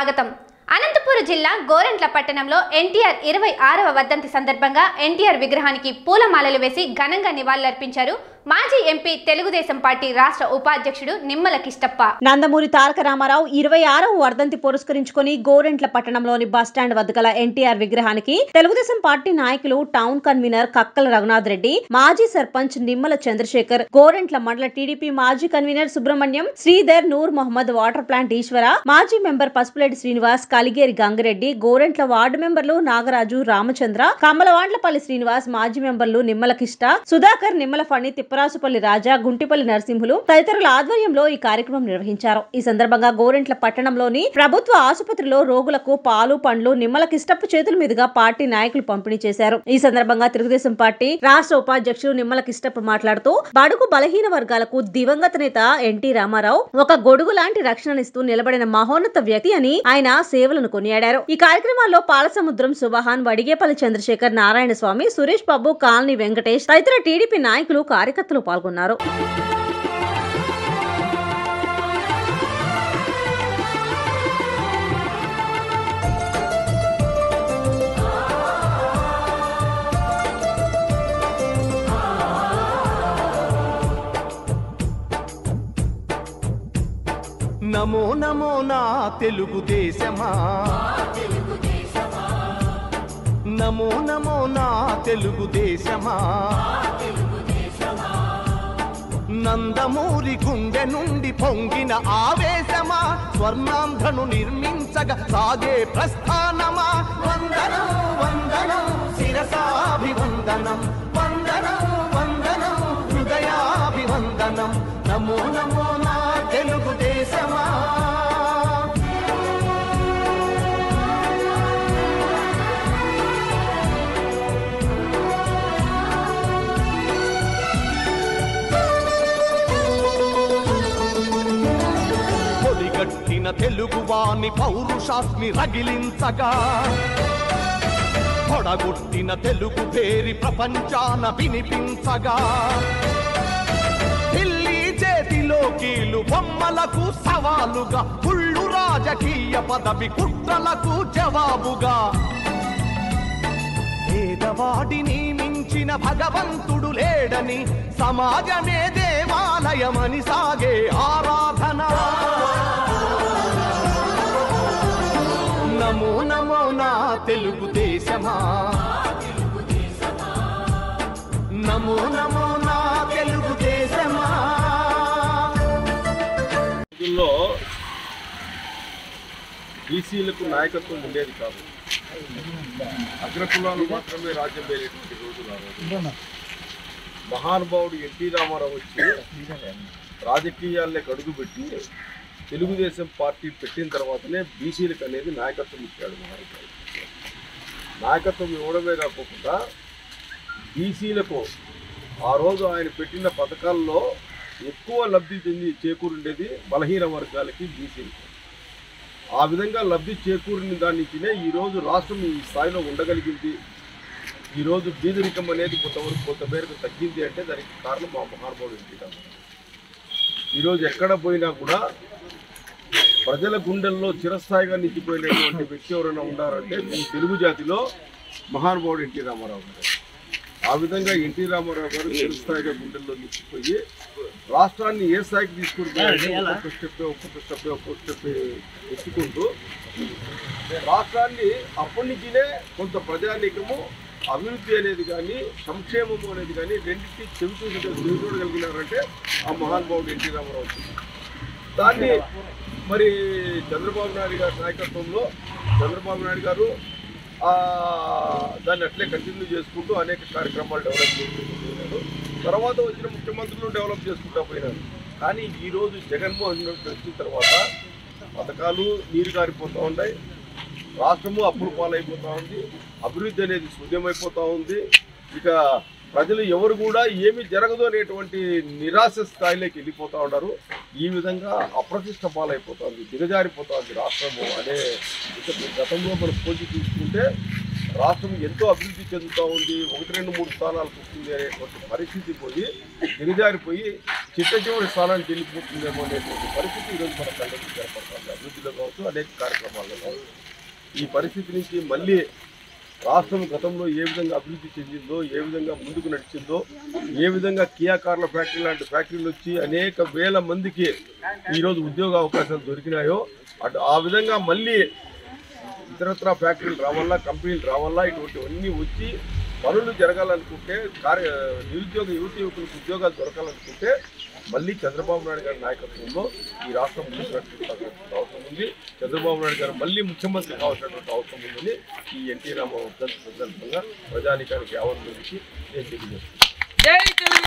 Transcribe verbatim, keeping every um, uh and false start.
స్వాగతం. అనంతపురం జిల్లా గోరంట్ల పట్టణంలో ఎన్టీఆర్ ఇరవై ఆరవ వర్ధంతి సందర్భంగా ఎన్టీఆర్ విగ్రహానికి పూలమాలలు వేసి ఘనంగా నివాళులర్పించారు మాజీ ఎంపీ తెలుగుదేశం పార్టీ రాష్ట్ర ఉపాధ్యక్షుడు నిమ్మల కిష్టప్ప. నందమూరి తారక రామారావు ఇరవై ఆరవ వర్ధంతి పురస్కరించుకుని గోరంట్ల పట్టణంలోని బస్టాండ్ వద్ద గల ఎన్టీఆర్ విగ్రహానికి తెలుగుదేశం పార్టీ నాయకులు, టౌన్ కన్వీనర్ కక్కల రఘునాథ్ రెడ్డి, మాజీ సర్పంచ్ నిమ్మల చంద్రశేఖర్, గోరంట్ల మండల టీడీపీ మాజీ convener Subrahmanyam, Sridhar, Noor Mohammed, water plant Eshwara, మాజీ మెంబర్ పసుపులేటి శ్రీనివాస్, కలిగేరి గంగిరెడ్డి, గోరంట్ల వార్డు మెంబర్లు నాగరాజు, రామచంద్ర, కమ్మలవాండ్లపల్లి శ్రీనివాస్, మాజీ మెంబర్లు నిమ్మల కిష్ట, సుధాకర్, నిమ్మల ఫణి, తిప్పరాసుపల్లి రాజా, గుంటిపల్లి నరసింహులు తదితరుల ఆధ్వర్యంలో ఈ కార్యక్రమం నిర్వహించారు. ఈ సందర్భంగా గోరంట్ల పట్టణంలోని ప్రభుత్వ ఆసుపత్రిలో రోగులకు పాలు, పండ్లు నిమ్మల కిష్టప్ప చేతుల మీదుగా పార్టీ నాయకులు పంపిణీ చేశారు. ఈ సందర్భంగా తెలుగుదేశం పార్టీ రాష్ట్ర ఉపాధ్యక్షుడు నిమ్మల కిష్టప్ప మాట్లాడుతూ, బడుగు బలహీన వర్గాలకు దివంగత నేత ఎన్టీ రామారావు ఒక గొడుగు లాంటి రక్షణనిస్తూ నిలబడిన మహోన్నత వ్యక్తి అని ఆయన సేవలను కొనియాడారు. ఈ కార్యక్రమాల్లో పాలసముద్రం సుబహాన్, వడిగేపల్లి చంద్రశేఖర్, నారాయణ స్వామి, సురేష్ బాబు, కాలనీ వెంకటేష్ తదితర టీడీపీ నాయకులు, కార్యకర్తలు పాల్గొన్నారు. నమో నమో నా తెలుగుదేశమా, నమో నమో నా తెలుగుదేశమా, నందమూరి గుండె నుండి పొంగిన ఆవేశమా, స్వర్ణాంధ్రను నిర్మించగా సాగే ప్రస్థానమా, వందనం వందనం శిరసాభివందనం, వందనం వందనం హృదయాభివందనం, నమో నమో నా తెలుగుదేశమా. పొడిగట్టిన తెలుగువాని పౌరుషాస్మి రగిలించగా, పొడగొట్టిన తెలుగు పేరి ప్రపంచాన వినిపించగా, ఢిల్లీ చేతిలో కీలు బొమ్మలకు సవాలుగా, కుళ్ళు రాజకీయ పదవి కుట్రలకు జవాబుగా, పేదవాడిని మించిన భగవంతుడు లేడని, సమాజమే దేవాలయమని సాగే ఆరాధన. నమో నమో నా తెలుగుదేశమా, నమో నమో నా తెలుగుదేశమా. బీసీలకు నాయకత్వం ఉండేది కాదు, అగ్రకులాలు మాత్రమే రాజ్యం వేరేటువంటి రోజులు. మహానుభావుడు ఎన్టీ రామారావు వచ్చి రాజకీయాల్లోకి అడుగుపెట్టి తెలుగుదేశం పార్టీ పెట్టిన తర్వాతనే బీసీలకు అనేది నాయకత్వం ఇచ్చాడు. మహానుభావుడు నాయకత్వం ఇవ్వడమే కాకుండా బీసీలకు ఆ రోజు ఆయన పెట్టిన పథకాల్లో ఎక్కువ లబ్ధి చెంది చేకూరుండేది బలహీన వర్గాలకి, బీసీలకి. ఆ విధంగా లబ్ధి చేకూరిన దాని నుంచినే ఈరోజు రాష్ట్రం ఈ స్థాయిలో ఉండగలిగింది. ఈరోజు బీదరికం అనేది కొంతవరకు కొంత మేరకు తగ్గింది అంటే దానికి కారణం మా మహానుభావుడు ఎన్టీ రామారావు. ఈరోజు ఎక్కడ పోయినా కూడా ప్రజల గుండెల్లో చిరస్థాయిగా నిలిచిపోయినటువంటి వ్యక్తి ఎవరైనా ఉన్నారంటే ఈ తెలుగు జాతిలో మహానుభావుడు ఎన్టీ రామారావు గారు. ఆ విధంగా ఎన్టీ రామారావు గారు చిరస్థాయిగా గుండెల్లో నిలిచిపోయి రాష్ట్రాన్ని ఏ స్థాయికి తీసుకుంటున్నారంటే ఒక్కొక్క స్టెప్ ఒక్కొక్క స్టెప్ ఒక్కొక్క స్టెప్ ఎత్తుకుంటూ రాష్ట్రాన్ని అప్పటి నుంచినే కొంత ప్రజానీకము అభివృద్ధి అనేది కానీ సంక్షేమము అనేది కానీ రెండింటి చెవి చూసి చెవి చూడగలిగినారంటే ఆ మహానుభావుడు ఎన్టీ రామారావు వచ్చింది. దాన్ని మరి చంద్రబాబు నాయుడు గారి నాయకత్వంలో చంద్రబాబు నాయుడు గారు దాన్ని అట్లే కంటిన్యూ చేసుకుంటూ అనేక కార్యక్రమాలు డెవలప్ చేసుకుంటూ పోయినారు. తర్వాత వచ్చిన ముఖ్యమంత్రులు డెవలప్ చేసుకుంటూ పోయినారు. కానీ ఈరోజు జగన్మోహన్ రెడ్డి వచ్చిన తర్వాత పథకాలు నీరు గారిపోతూ ఉన్నాయి, రాష్ట్రము అప్పులు పాలైపోతూ ఉంది, అభివృద్ధి అనేది శూన్యమైపోతూ ఉంది. ఇక ప్రజలు ఎవరు కూడా ఏమీ జరగదు అనేటువంటి నిరాశ స్థాయిలోకి వెళ్ళిపోతూ ఉన్నారు. ఈ విధంగా అప్రతిష్ట పాలైపోతుంది, దిగజారిపోతుంది రాష్ట్రము అనే గతంలో మనం పోటీ తీసుకుంటే రాష్ట్రం ఎంతో అభివృద్ధి చెందుతూ ఉంది, ఒకటి రెండు మూడు స్థానాలకు వస్తుంది అనేటువంటి పరిస్థితి పోయి దిగజారిపోయి చిట్ట చివరి స్థానాన్ని తెలిసిపోతుందేమో అనేటువంటి పరిస్థితి ఈరోజు మన కళ్ళకి ఏర్పడుతుంది. అభివృద్ధిలో కావచ్చు, అనేక కార్యక్రమాల్లో కావచ్చు. ఈ పరిస్థితి నుంచి మళ్ళీ రాష్ట్రం గతంలో ఏ విధంగా అభివృద్ధి చెందిందో, ఏ విధంగా ముందుకు నడిచిందో, ఏ విధంగా కియా కార్ల ఫ్యాక్టరీ లాంటి ఫ్యాక్టరీలు వచ్చి అనేక వేల మందికి ఈరోజు ఉద్యోగ అవకాశాలు దొరికినాయో అటు ఆ విధంగా మళ్ళీ ఇతరత్ర ఫ్యాక్టరీలు రావాలా, కంపెనీలు రావాలా, ఇటువంటివన్నీ వచ్చి పనులు జరగాలనుకుంటే, కార్య నిరుద్యోగ యువతి యువకులకు ఉద్యోగాలు దొరకాలనుకుంటే మళ్ళీ చంద్రబాబు నాయుడు గారి నాయకత్వంలో ఈ రాష్ట్రం ముందుకు నడిపించాల్సినటువంటి అవసరం ఉంది. చంద్రబాబు నాయుడు గారు మళ్ళీ ముఖ్యమంత్రి కావాల్సినటువంటి అవసరం ఉందని ఈ ఎన్టీ రామారావు సందర్భంగా ప్రజానికానికి యావత్ మందికి నేను తెలియజేస్తున్నాను.